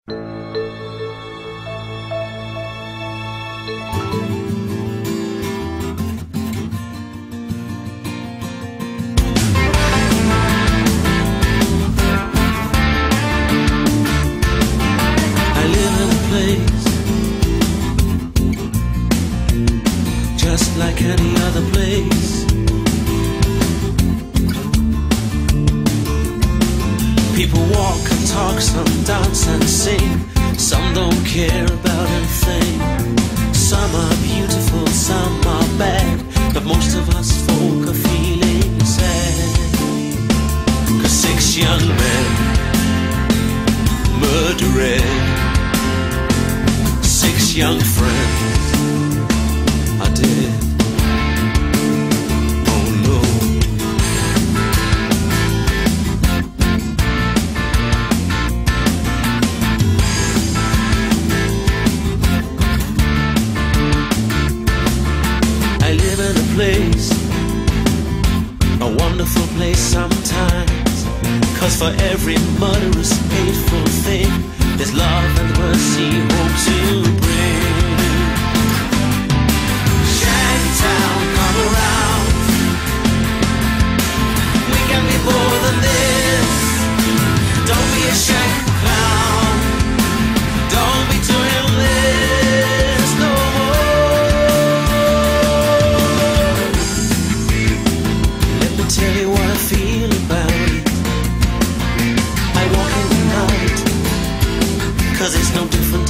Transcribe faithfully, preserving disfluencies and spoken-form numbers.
Just like any other place. People walk and talk, some dance and sing. Some don't care about anything. Some are beautiful, some are bad, but most of us folk are feeling sad. Cause six young men murdered six young friends I did. Oh no. I live in a place, a wonderful place sometimes. Cause for every murderous, hateful thing, there's love and mercy, hope to bring. Town, come around. We can be more than this. Don't be a shank clown. Don't be doing this no more. Let me tell you what I feel about it. I walk in the night, cause it's no different